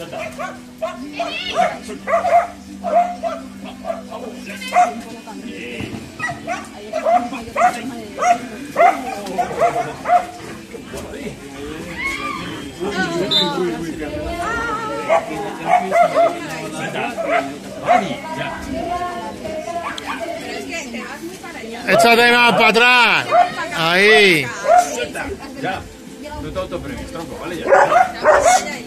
Échate más para atrás. Ahí. Ya. No te autopremis, tronco, ¿vale? Ya.